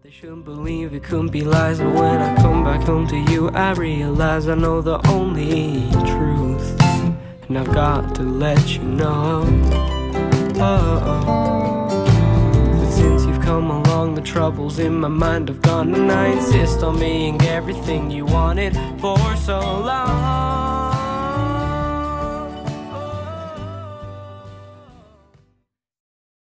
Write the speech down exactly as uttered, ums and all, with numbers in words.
They shouldn't believe it couldn't be lies, but when I come back home to you, I realize I know the only truth, and I've got to let you know. Oh, oh. But since you've come along, the troubles in my mind have gone, and I insist on being everything you wanted for so long.